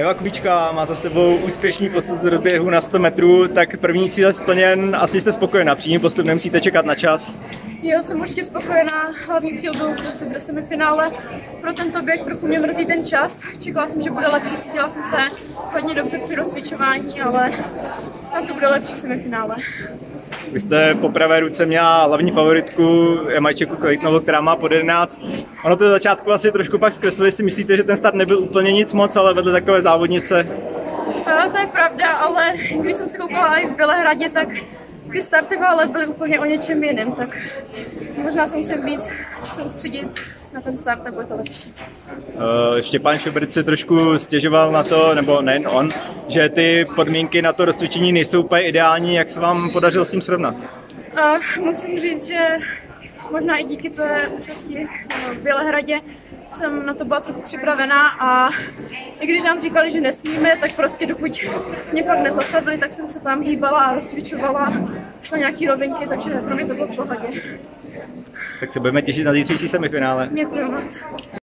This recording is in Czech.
Eva Kubíčka má za sebou úspěšný postup z rozběhu na 100 metrů, tak první cíl je splněn, asi jste spokojená, přímý postup nemusíte čekat na čas. Jo, jsem určitě spokojená, hlavní cíl byl postup do semifinále. Pro tento běh trochu mě mrzí ten čas, čekala jsem, že bude lepší, cítila jsem se hodně dobře při rozcvičování, ale snad to bude lepší v semifinále. Vy jste po pravé ruce měla hlavní favoritku Jamajčeku Klejtnovou, která má pod 11. Ono to začátku asi trošku pak zkreslili, si myslíte, že ten start nebyl úplně nic moc, ale vedle takové závodnice? To je pravda, ale když jsem se koukala i v Bělehradě, tak ty starty ale byly úplně o něčem jiném, tak možná se musím víc soustředit na ten start, tak bude to lepší. Štěpán Šobrc si trošku stěžoval na to, nebo nejen on, že ty podmínky na to rozcvičení nejsou úplně ideální. Jak se vám podařilo s tím srovnat? Musím říct, že možná i díky té účasti v Bělehradě jsem na to byla trochu připravená a i když nám říkali, že nesmíme, tak prostě dokud mě fakt nezastavili, tak jsem se tam hýbala a rozcvičovala, šla nějaký rovinky, takže pro mě to bylo v pohodě. Tak se budeme těšit na zítřejší semifinále. Děkuji moc.